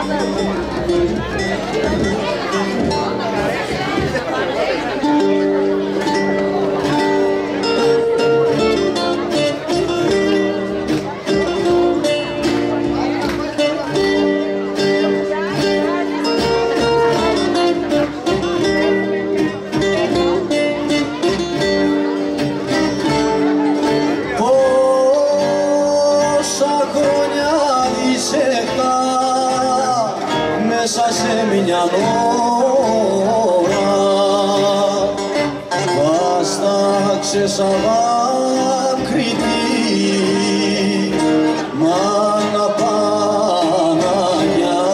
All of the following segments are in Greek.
Μέσα σε μια ώρα βάσταξε σαν δάκρυτη μάνα Παναγιά.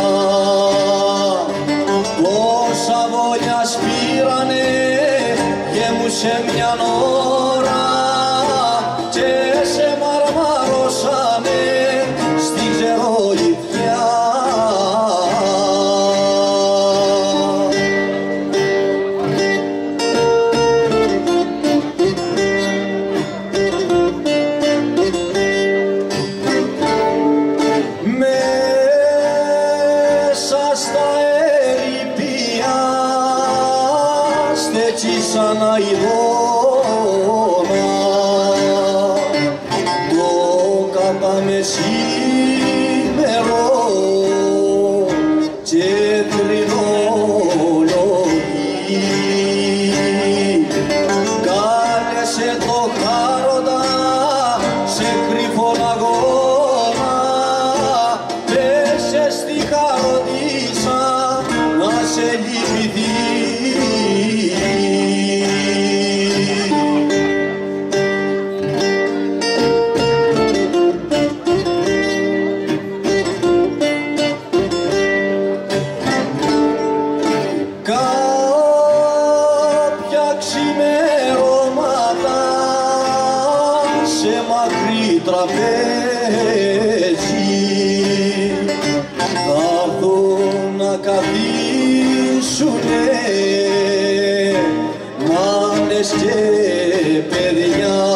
Τόσα βόλια σπήρανε γέμουσε μια ώρα και σε μαρμαρώσανε στη ξερολιθιά. Σαν αηδόνα το κατά μεσήμερο και τρινολογεί. Κάλεσε το χάροντα σε κρυφόν αγώνα, πέσε στη χαροντίσα να σε λυπηθεί. Κάποια ξημερώματα σε μακρύ τραπέζι θα έρθουν να καθίσουνε μάνες και παιδιά.